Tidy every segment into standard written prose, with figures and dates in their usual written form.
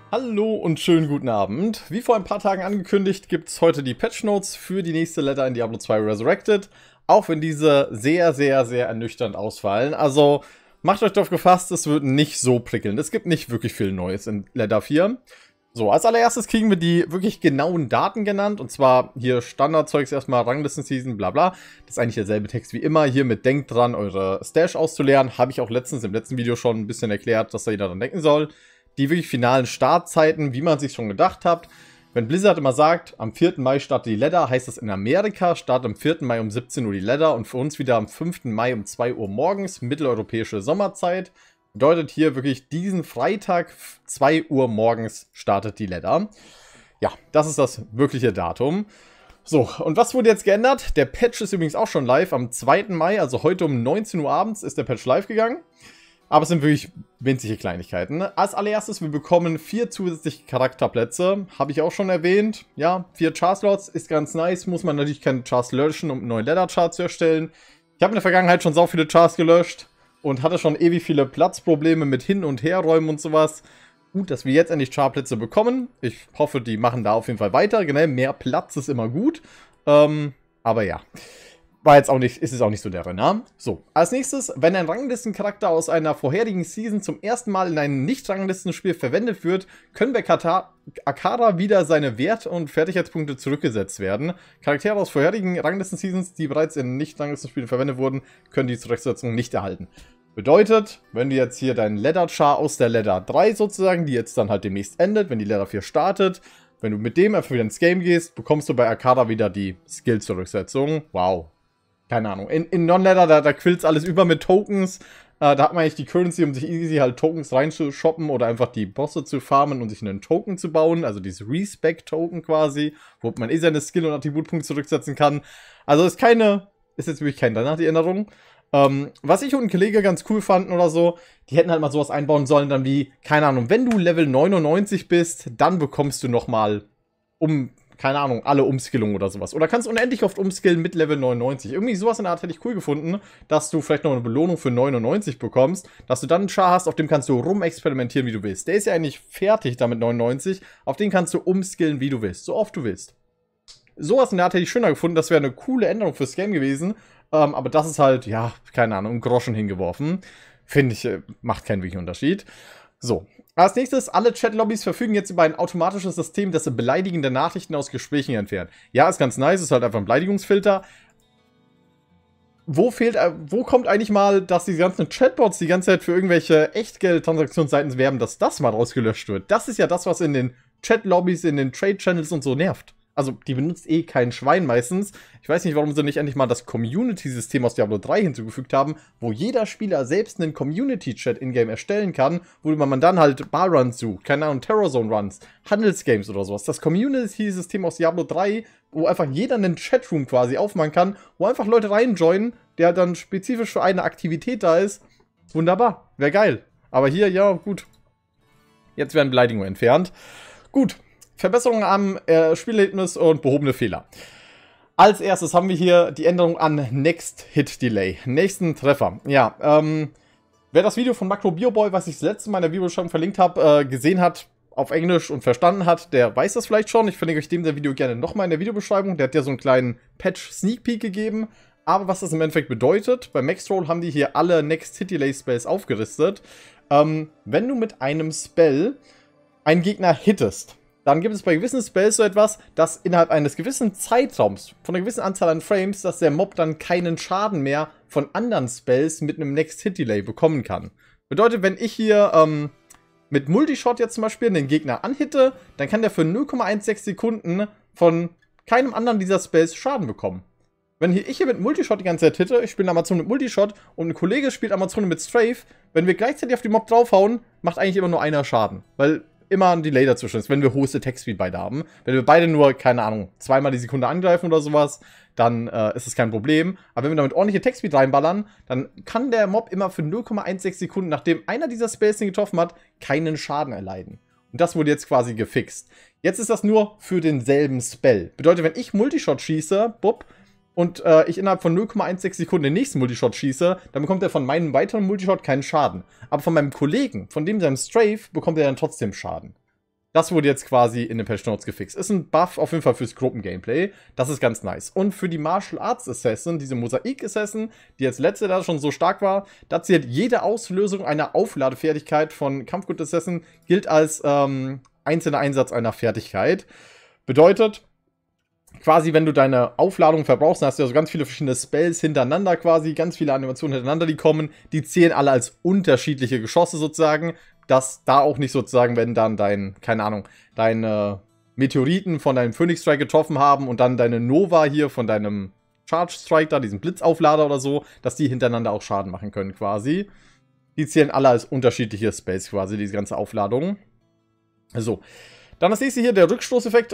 Hallo und schönen guten Abend. Wie vor ein paar Tagen angekündigt, gibt es heute die Patch Notes für die nächste Letter in Diablo 2 Resurrected. Auch wenn diese sehr, sehr, sehr ernüchternd ausfallen. Also macht euch darauf gefasst, es wird nicht so prickelnd. Es gibt nicht wirklich viel Neues in Letter 4. So, als allererstes kriegen wir die wirklich genauen Daten genannt. Und zwar hier Standardzeugs erstmal, Ranglisten-Season, bla bla. Das ist eigentlich derselbe Text wie immer. Hier mit denkt dran, eure Stash auszuleeren. Habe ich auch letztens im letzten Video schon ein bisschen erklärt, dass da jeder dran denken soll. Die wirklich finalen Startzeiten, wie man sich schon gedacht hat. Wenn Blizzard immer sagt, am 4. Mai startet die Ladder, heißt das in Amerika, startet am 4. Mai um 17 Uhr die Ladder und für uns wieder am 5. Mai um 2 Uhr morgens, mitteleuropäische Sommerzeit. Bedeutet hier wirklich diesen Freitag, 2 Uhr morgens startet die Ladder. Ja, das ist das wirkliche Datum. So, und was wurde jetzt geändert? Der Patch ist übrigens auch schon live. Am 2. Mai, also heute um 19 Uhr abends, ist der Patch live gegangen. Aber es sind wirklich winzige Kleinigkeiten. Als allererstes, wir bekommen 4 zusätzliche Charakterplätze. Habe ich auch schon erwähnt. Ja, 4 Char-Slots ist ganz nice. Muss man natürlich keine Chars löschen, um einen neuen Ladder-Char zu erstellen. Ich habe in der Vergangenheit schon so viele Chars gelöscht und hatte schon ewig viele Platzprobleme mit Hin- und Herräumen und sowas. Gut, dass wir jetzt endlich Char-Plätze bekommen. Ich hoffe, die machen da auf jeden Fall weiter. Genau, mehr Platz ist immer gut. Aber ja. Ist es auch nicht so der Renner. So, als nächstes, wenn ein Ranglistencharakter aus einer vorherigen Season zum ersten Mal in einem Nicht-Ranglistenspiel verwendet wird, können bei Akara wieder seine Wert- und Fertigkeitspunkte zurückgesetzt werden. Charaktere aus vorherigen Ranglisten-Seasons, die bereits in Nicht-Ranglistenspielen verwendet wurden, können die Zurücksetzung nicht erhalten. Bedeutet, wenn du jetzt hier deinen Ladder-Char aus der Ladder 3 sozusagen, die jetzt dann halt demnächst endet, wenn die Ladder 4 startet, wenn du mit dem einfach wieder ins Game gehst, bekommst du bei Akara wieder die Skill-Zurücksetzung. Wow. Keine Ahnung. In Non-Ladder, da quillt alles über mit Tokens. Da hat man eigentlich die Currency, um sich easy halt Tokens reinzushoppen oder einfach die Bosse zu farmen und sich einen Token zu bauen. Also dieses Respect-Token quasi, wo man seine Skill- und Attributpunkte zurücksetzen kann. Also ist jetzt wirklich kein danach die Änderung. Was ich und ein Kollege ganz cool fanden oder so, die hätten halt mal sowas einbauen sollen, dann wie, keine Ahnung, wenn du Level 99 bist, dann bekommst du nochmal keine Ahnung, alle Umskillungen oder sowas. Oder kannst unendlich oft umskillen mit Level 99. Irgendwie sowas in der Art hätte ich cool gefunden, dass du vielleicht noch eine Belohnung für 99 bekommst, dass du dann einen Char hast, auf dem kannst du rumexperimentieren, wie du willst. Der ist ja eigentlich fertig damit 99, auf den kannst du umskillen, wie du willst, so oft du willst. Sowas in der Art hätte ich schöner gefunden, das wäre eine coole Änderung fürs Game gewesen. Aber das ist halt, ja, keine Ahnung, einen Groschen hingeworfen. Finde ich, macht keinen wirklichen Unterschied. So, als nächstes, alle Chat-Lobbys verfügen jetzt über ein automatisches System, das beleidigende Nachrichten aus Gesprächen entfernt. Ja, ist ganz nice, ist halt einfach ein Beleidigungsfilter. Wo kommt eigentlich mal, dass die ganzen Chatbots die ganze Zeit für irgendwelche Echtgeld-Transaktionsseiten werben, dass das mal rausgelöscht wird? Das ist ja das, was in den Chat-Lobbys, in den Trade-Channels und so nervt. Also, die benutzt eh kein Schwein meistens. Ich weiß nicht, warum sie nicht endlich mal das Community-System aus Diablo 3 hinzugefügt haben, wo jeder Spieler selbst einen Community-Chat in-game erstellen kann, wo man dann halt Barruns sucht, keine Ahnung, Terrorzone-Runs, Handelsgames oder sowas. Das Community-System aus Diablo 3, wo einfach jeder einen Chatroom quasi aufmachen kann, wo einfach Leute reinjoinen, der dann spezifisch für eine Aktivität da ist. Wunderbar, wäre geil. Aber hier, ja, gut. Jetzt werden Beleidigungen entfernt. Gut. Verbesserungen am Spielerlebnis und behobene Fehler. Als erstes haben wir hier die Änderung an Next Hit Delay. Nächsten Treffer. Ja, wer das Video von Macro Bioboy, was ich das letzte Mal in der Videobeschreibung verlinkt habe, gesehen hat, auf Englisch und verstanden hat, der weiß das vielleicht schon. Ich verlinke euch dem Video gerne nochmal in der Videobeschreibung. Der hat ja so einen kleinen Patch-Sneak Peek gegeben. Aber was das im Endeffekt bedeutet, bei Maxroll haben die hier alle Next Hit Delay Spells aufgelistet. Wenn du mit einem Spell einen Gegner hittest, dann gibt es bei gewissen Spells so etwas, dass innerhalb eines gewissen Zeitraums, von einer gewissen Anzahl an Frames, dass der Mob dann keinen Schaden mehr von anderen Spells mit einem Next-Hit-Delay bekommen kann. Bedeutet, wenn ich hier mit Multishot jetzt zum Beispiel den Gegner anhitte, dann kann der für 0,16 Sekunden von keinem anderen dieser Spells Schaden bekommen. Wenn ich hier mit Multishot die ganze Zeit hitte, ich spiele Amazon mit Multishot und ein Kollege spielt Amazon mit Strafe, wenn wir gleichzeitig auf die Mob draufhauen, macht eigentlich immer nur einer Schaden. Weil immer ein Delay dazwischen ist, wenn wir hohes Attack-Speed beide haben. Wenn wir beide nur, keine Ahnung, zweimal die Sekunde angreifen oder sowas, dann ist es kein Problem. Aber wenn wir damit ordentlich Attack-Speed reinballern, dann kann der Mob immer für 0,16 Sekunden, nachdem einer dieser Spells den getroffen hat, keinen Schaden erleiden. Und das wurde jetzt quasi gefixt. Jetzt ist das nur für denselben Spell. Bedeutet, wenn ich Multishot schieße, und ich innerhalb von 0,16 Sekunden den nächsten Multishot schieße, dann bekommt er von meinem weiteren Multishot keinen Schaden. Aber von meinem Kollegen, von dem seinem Strafe, bekommt er dann trotzdem Schaden. Das wurde jetzt quasi in den Patch Notes gefixt. Ist ein Buff auf jeden Fall fürs Gruppen-Gameplay. Das ist ganz nice. Und für die Martial Arts Assassin, diese Mosaik Assassin, die jetzt letzte da schon so stark war, da zählt jede Auslösung einer Aufladefertigkeit von Kampfgut Assassin gilt als einzelner Einsatz einer Fertigkeit. Bedeutet, quasi, wenn du deine Aufladung verbrauchst, dann hast du ja so ganz viele verschiedene Spells hintereinander quasi, ganz viele Animationen hintereinander, die kommen. Die zählen alle als unterschiedliche Geschosse sozusagen, dass da auch nicht sozusagen, wenn dann deine Meteoriten von deinem Phoenix Strike getroffen haben und dann deine Nova hier von deinem Charge Strike da, diesen Blitzauflader oder so, dass die hintereinander auch Schaden machen können quasi. Die zählen alle als unterschiedliche Spells quasi, diese ganze Aufladung. So. Dann das nächste hier, der Rückstoßeffekt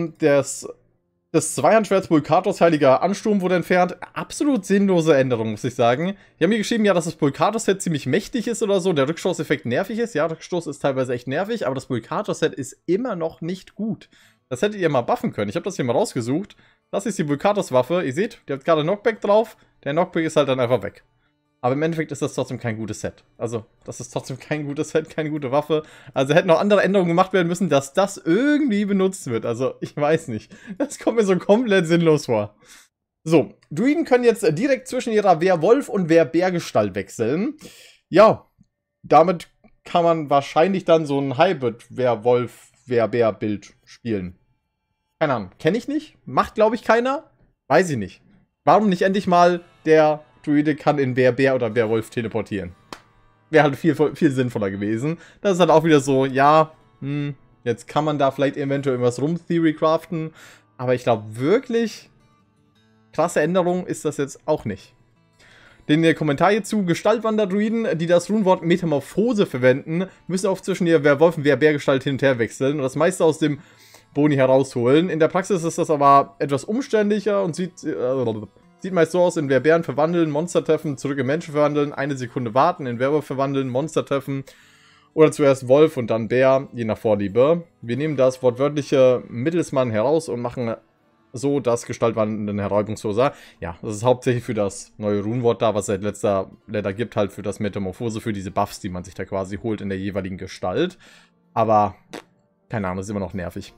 des Zweihandschwerts Bulkatos Heiliger Ansturm wurde entfernt. Absolut sinnlose Änderung, muss ich sagen. Die haben hier geschrieben, ja, dass das Bulkatos-Set ziemlich mächtig ist oder so. Der Rückstoßeffekt nervig ist. Ja, Rückstoß ist teilweise echt nervig, aber das Bulkatos-Set ist immer noch nicht gut. Das hättet ihr mal buffen können. Ich habe das hier mal rausgesucht. Das ist die Bulkatos-Waffe. Ihr seht, die hat gerade Knockback drauf. Der Knockback ist halt dann einfach weg. Aber im Endeffekt ist das trotzdem kein gutes Set. Also, das ist trotzdem kein gutes Set, keine gute Waffe. Also hätten noch andere Änderungen gemacht werden müssen, dass das irgendwie benutzt wird. Also, ich weiß nicht. Das kommt mir so komplett sinnlos vor. So, Druiden können jetzt direkt zwischen ihrer Werwolf- und Werbärgestalt wechseln. Ja, damit kann man wahrscheinlich dann so ein Hybrid-Werwolf-Werbär-Bild spielen. Keine Ahnung, kenne ich nicht. Macht, glaube ich, keiner. Weiß ich nicht. Warum nicht endlich mal der Druide kann in Werbär oder Werwolf teleportieren? Wäre halt viel sinnvoller gewesen. Das ist halt auch wieder so, ja, jetzt kann man da vielleicht eventuell irgendwas rum-Theory craften. Aber ich glaube wirklich, krasse Änderung ist das jetzt auch nicht. Den Kommentar hierzu: Gestaltwander-Druiden, die das Runenwort Metamorphose verwenden, müssen oft zwischen der Werwolf- und Werbärgestalt hin und her wechseln und das meiste aus dem Boni herausholen. In der Praxis ist das aber etwas umständlicher und sieht meist so aus: in Werbären verwandeln, Monster treffen, zurück in Menschen verwandeln, eine Sekunde warten, in Werwolf verwandeln, Monster treffen oder zuerst Wolf und dann Bär, je nach Vorliebe. Wir nehmen das wortwörtliche Mittelsmann heraus und machen so das gestaltwandelnden Herräubungsloser. Ja, das ist hauptsächlich für das neue Runenwort da, was es seit letzter Letter gibt, halt für das Metamorphose, für diese Buffs, die man sich da quasi holt in der jeweiligen Gestalt. Aber, keine Ahnung, das ist immer noch nervig.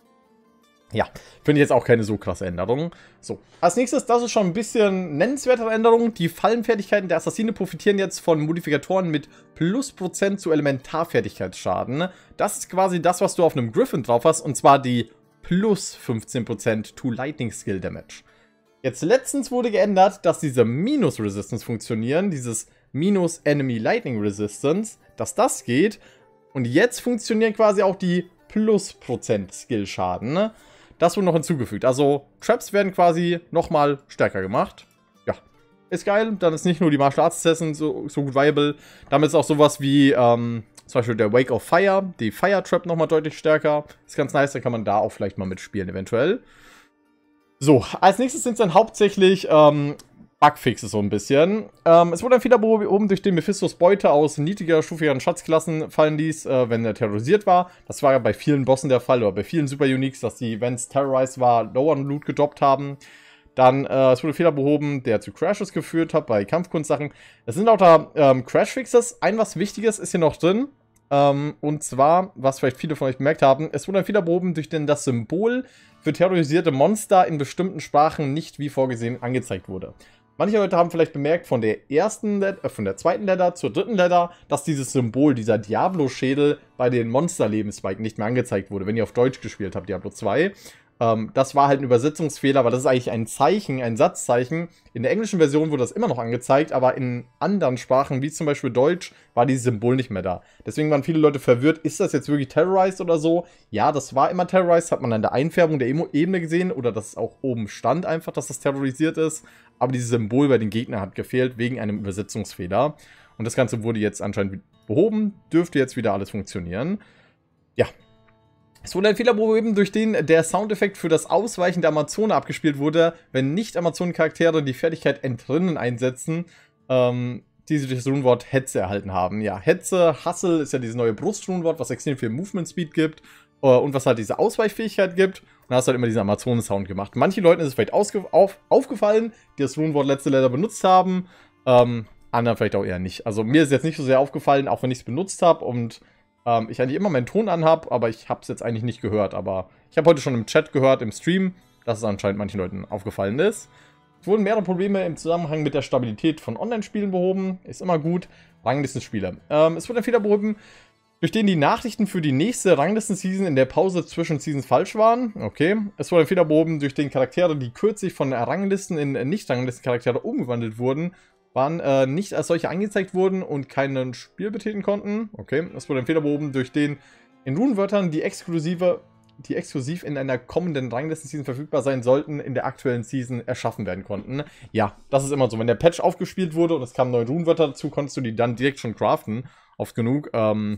Ja, finde ich jetzt auch keine so krasse Änderung. So, als nächstes, das ist schon ein bisschen nennenswertere Änderung. Die Fallenfertigkeiten der Assassine profitieren jetzt von Modifikatoren mit +% zu Elementarfertigkeitsschaden. Das ist quasi das, was du auf einem Griffin drauf hast, und zwar die plus 15% to Lightning Skill Damage. Jetzt letztens wurde geändert, dass diese Minus-Resistance funktionieren, dieses Minus-Enemy Lightning Resistance, dass das geht. Und jetzt funktionieren quasi auch die +% Skill-Schaden. Das wurde noch hinzugefügt. Also Traps werden quasi nochmal stärker gemacht. Ja, ist geil. Dann ist nicht nur die Martial Arts Assassin so gut viable. Damit ist auch sowas wie zum Beispiel der Wake of Fire, die Fire Trap nochmal deutlich stärker. Ist ganz nice, dann kann man da auch vielleicht mal mitspielen eventuell. So, als nächstes sind es dann hauptsächlich Bugfixes so ein bisschen. Es wurde ein Fehler behoben, durch den Mephistos Beute aus niedriger stufigeren Schatzklassen fallen ließ, wenn er terrorisiert war. Das war ja bei vielen Bossen der Fall, oder bei vielen Super Uniques, dass die, wenn es terrorized war, Lower Loot gedroppt haben. Dann, es wurde ein Fehler behoben, der zu Crashes geführt hat bei Kampfkunstsachen. Es sind lauter Crash-Fixes. Ein was Wichtiges ist hier noch drin. Und zwar, was vielleicht viele von euch bemerkt haben, es wurde ein Fehler behoben, durch den das Symbol für terrorisierte Monster in bestimmten Sprachen nicht wie vorgesehen angezeigt wurde. Manche Leute haben vielleicht bemerkt, von der zweiten Letter zur dritten Letter, dass dieses Symbol, dieser Diablo-Schädel bei den Monster-Lebensbalken nicht mehr angezeigt wurde, wenn ihr auf Deutsch gespielt habt, Diablo 2. Das war halt ein Übersetzungsfehler, weil das ist eigentlich ein Zeichen, ein Satzzeichen. In der englischen Version wurde das immer noch angezeigt, aber in anderen Sprachen, wie zum Beispiel Deutsch, war dieses Symbol nicht mehr da. Deswegen waren viele Leute verwirrt, ist das jetzt wirklich terrorized oder so? Ja, das war immer terrorized, hat man an der Einfärbung der Ebene gesehen, oder dass es auch oben stand einfach, dass das terrorisiert ist. Aber dieses Symbol bei den Gegnern hat gefehlt, wegen einem Übersetzungsfehler. Und das Ganze wurde jetzt anscheinend behoben, dürfte jetzt wieder alles funktionieren. Ja. Es wurde ein Fehler behoben, durch den der Soundeffekt für das Ausweichen der Amazone abgespielt wurde, wenn Nicht-Amazonen-Charaktere die Fertigkeit Entrinnen einsetzen, die sie durch das Runenwort Hetze erhalten haben. Ja, Hetze, Hustle ist ja dieses neue Brustrunenwort, was extrem viel Movement-Speed gibt und was halt diese Ausweichfähigkeit gibt. Und da hast du halt immer diesen Amazonen-Sound gemacht. Manchen Leuten ist es vielleicht aufgefallen, die das Runenwort letzte Letter benutzt haben, anderen vielleicht auch eher nicht. Also mir ist jetzt nicht so sehr aufgefallen, auch wenn ich es benutzt habe und Ich eigentlich immer meinen Ton anhab, aber ich habe es jetzt eigentlich nicht gehört. Aber ich habe heute schon im Chat gehört, im Stream, dass es anscheinend manchen Leuten aufgefallen ist. Es wurden mehrere Probleme im Zusammenhang mit der Stabilität von Online-Spielen behoben. Ist immer gut. Ranglistenspiele. Es wurde ein Fehler behoben, durch den die Nachrichten für die nächste Ranglisten-Season in der Pause zwischen Seasons falsch waren. Okay. Es wurde ein Fehler behoben, durch den Charaktere, die kürzlich von Ranglisten in Nicht-Ranglisten-Charaktere umgewandelt wurden, nicht als solche angezeigt wurden und keinen Spiel betätigen konnten. Okay. Es wurde ein Fehler behoben, durch den in Runenwörtern, die exklusiv in einer kommenden Ranglisten-Season verfügbar sein sollten, in der aktuellen Season erschaffen werden konnten. Ja, das ist immer so. Wenn der Patch aufgespielt wurde und es kamen neue Runenwörter dazu, konntest du die dann direkt schon craften. Oft genug.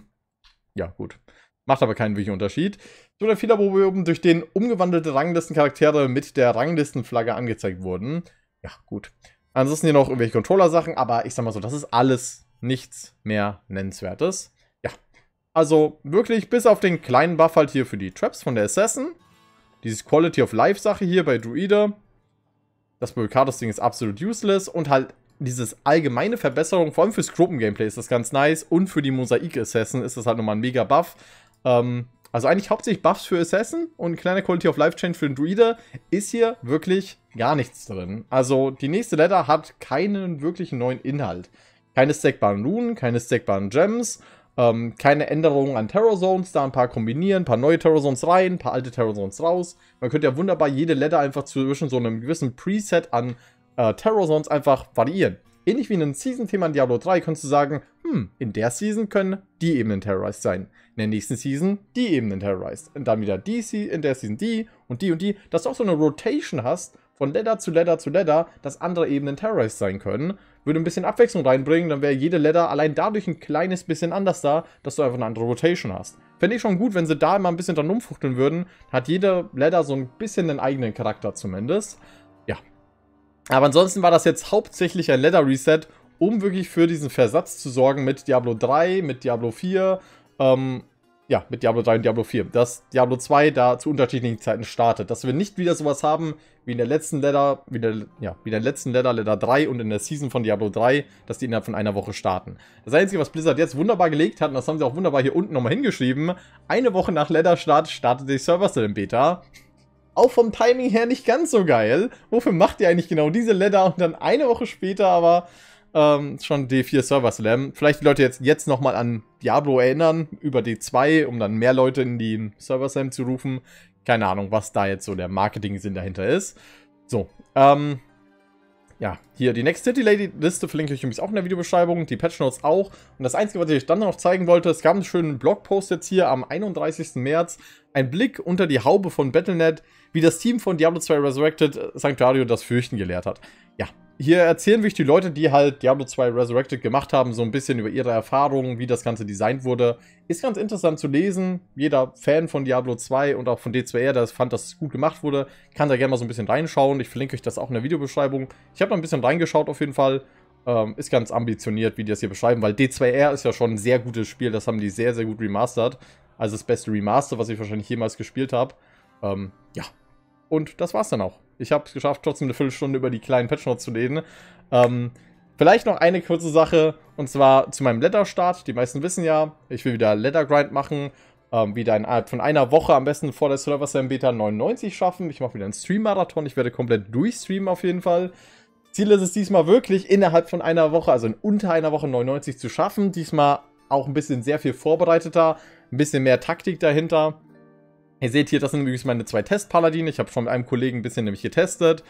Ja, gut. Macht aber keinen wirklichen Unterschied. So der Fehler behoben, durch den umgewandelte Ranglistencharaktere mit der Ranglistenflagge angezeigt wurden. Ja, gut. Ansonsten hier noch irgendwelche Controller-Sachen, aber ich sag mal so, das ist alles nichts mehr Nennenswertes. Ja, also wirklich bis auf den kleinen Buff halt hier für die Traps von der Assassin. Dieses Quality of Life-Sache hier bei Druide. Das Bulkados-Ding ist absolut useless und halt dieses allgemeine Verbesserung, vor allem fürs Gruppen-Gameplay ist das ganz nice und für die Mosaik-Assassin ist das halt nochmal ein mega Buff. Also eigentlich hauptsächlich Buffs für Assassin und ein kleiner Quality of Life Change für den Druide ist hier wirklich gar nichts drin. Also die nächste Ladder hat keinen wirklichen neuen Inhalt. Keine stackbaren Runen, keine stackbaren Gems, keine Änderungen an Terror Zones, da ein paar kombinieren, ein paar neue Terror Zones rein, ein paar alte Terror Zones raus. Man könnte ja wunderbar jede Ladder einfach zwischen so einem gewissen Preset an Terror Zones einfach variieren. Ähnlich wie in einem Season-Thema in Diablo 3 kannst du sagen, in der Season können die Ebenen terrorized sein. In der nächsten Season die Ebenen terrorized. Und dann wieder in der Season die und die und die. Dass du auch so eine Rotation hast, von Ladder zu Ladder zu Ladder, dass andere Ebenen terrorized sein können. Würde ein bisschen Abwechslung reinbringen, dann wäre jede Ladder allein dadurch ein kleines bisschen anders da, dass du einfach eine andere Rotation hast. Fände ich schon gut, wenn sie da immer ein bisschen dran rumfuchteln würden. Hat jede Ladder so ein bisschen einen eigenen Charakter zumindest. Ja. Aber ansonsten war das jetzt hauptsächlich ein Ladder-Reset, um wirklich für diesen Versatz zu sorgen mit Diablo 3, mit Diablo 4, ja, mit Diablo 3 und Diablo 4. Dass Diablo 2 da zu unterschiedlichen Zeiten startet. Dass wir nicht wieder sowas haben wie in der letzten Ladder, wie in der letzten Ladder, Ladder 3 und in der Season von Diablo 3, dass die innerhalb von einer Woche starten. Das Einzige, was Blizzard jetzt wunderbar gelegt hat, und das haben sie auch wunderbar hier unten nochmal hingeschrieben, eine Woche nach Ladder-Start startet die Server-Still-Beta. Auch vom Timing her nicht ganz so geil. Wofür macht ihr eigentlich genau diese Ladder und dann eine Woche später aber schon D4 Server Slam? Vielleicht die Leute jetzt nochmal an Diablo erinnern über D2, um dann mehr Leute in die Server Slam zu rufen. Keine Ahnung, was da jetzt so der Marketing-Sinn dahinter ist. So, ja, hier die Next City Lady Liste verlinke ich euch übrigens auch in der Videobeschreibung, die Patch Notes auch. Und das Einzige, was ich euch dann noch zeigen wollte, es gab einen schönen Blogpost jetzt hier am 31. März. Ein Blick unter die Haube von Battle.net, wie das Team von Diablo 2 Resurrected Sanctuario das Fürchten gelehrt hat. Ja, hier erzählen wirklich die Leute, die halt Diablo 2 Resurrected gemacht haben, so ein bisschen über ihre Erfahrungen, wie das Ganze designt wurde. Ist ganz interessant zu lesen. Jeder Fan von Diablo 2 und auch von D2R, der fand, dass es gut gemacht wurde, kann da gerne mal so ein bisschen reinschauen. Ich verlinke euch das auch in der Videobeschreibung. Ich habe da ein bisschen reingeschaut auf jeden Fall. Ist ganz ambitioniert, wie die das hier beschreiben, weil D2R ist ja schon ein sehr gutes Spiel. Das haben die sehr, sehr gut remastert. Also das beste Remaster, was ich wahrscheinlich jemals gespielt habe. Ja. Und das war's dann auch. Ich habe es geschafft, trotzdem eine Viertelstunde über die kleinen Patchnotes zu reden. Vielleicht noch eine kurze Sache, und zwar zu meinem Ladder-Start. Die meisten wissen ja, ich will wieder Ladder-Grind machen. Wieder innerhalb von einer Woche, am besten vor der Server Slam Beta 99 schaffen. Ich mache wieder einen Stream-Marathon. Ich werde komplett durchstreamen auf jeden Fall. Ziel ist es diesmal wirklich, innerhalb von einer Woche, also in unter einer Woche 99 zu schaffen. Diesmal auch ein bisschen sehr viel vorbereiteter, ein bisschen mehr Taktik dahinter. Ihr seht hier, das sind übrigens meine 2 Test-Paladine. Ich habe schon mit einem Kollegen ein bisschen nämlich getestet.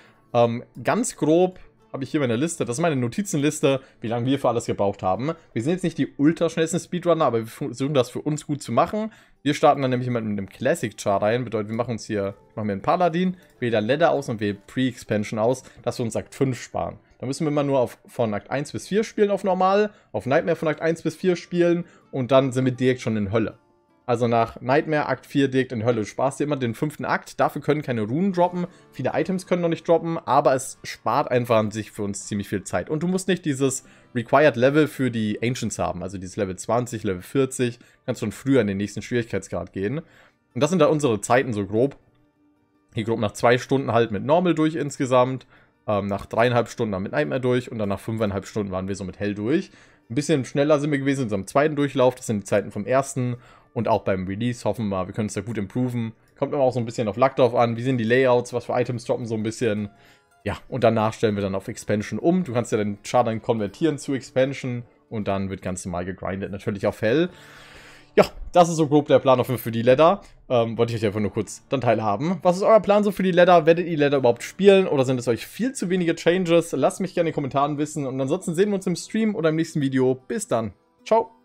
Ganz grob habe ich hier meine Liste. Das ist meine Notizenliste, wie lange wir für alles gebraucht haben. Wir sind jetzt nicht die ultraschnellsten Speedrunner, aber wir versuchen das für uns gut zu machen. Wir starten dann nämlich mit einem Classic-Char rein. Bedeutet, wir machen wir einen Paladin, wählen dann Ladder aus und wählen Pre-Expansion aus, dass wir uns Akt 5 sparen. Da müssen wir immer nur von Akt 1 bis 4 spielen auf Normal, auf Nightmare von Akt 1 bis 4 spielen und dann sind wir direkt schon in Hölle. Also nach Nightmare Akt 4 direkt in Hölle. Du sparst dir immer den 5. Akt. Dafür können keine Runen droppen. Viele Items können noch nicht droppen. Aber es spart einfach an sich für uns ziemlich viel Zeit. Und du musst nicht dieses Required Level für die Ancients haben. Also dieses Level 20, Level 40. Du kannst schon früher in den nächsten Schwierigkeitsgrad gehen. Und das sind da unsere Zeiten so grob. Hier grob nach 2 Stunden halt mit Normal durch insgesamt. Nach 3,5 Stunden dann mit Nightmare durch. Und dann nach 5,5 Stunden waren wir so mit Hell durch. Ein bisschen schneller sind wir gewesen in unserem zweiten Durchlauf. Das sind die Zeiten vom ersten. Und auch beim Release hoffen wir mal, wir können es da gut improven. Kommt immer auch so ein bisschen auf Luck drauf an. Wie sind die Layouts, was für Items droppen so ein bisschen. Ja, und danach stellen wir dann auf Expansion um. Du kannst ja den Char dann konvertieren zu Expansion. Und dann wird ganz normal gegrindet, natürlich auf Hell. Ja, das ist so grob der Plan für die Ladder. Wollte ich euch einfach nur kurz dann teilhaben. Was ist euer Plan so für die Ladder? Werdet ihr die Ladder überhaupt spielen oder sind es euch viel zu wenige Changes? Lasst mich gerne in den Kommentaren wissen und ansonsten sehen wir uns im Stream oder im nächsten Video. Bis dann. Ciao.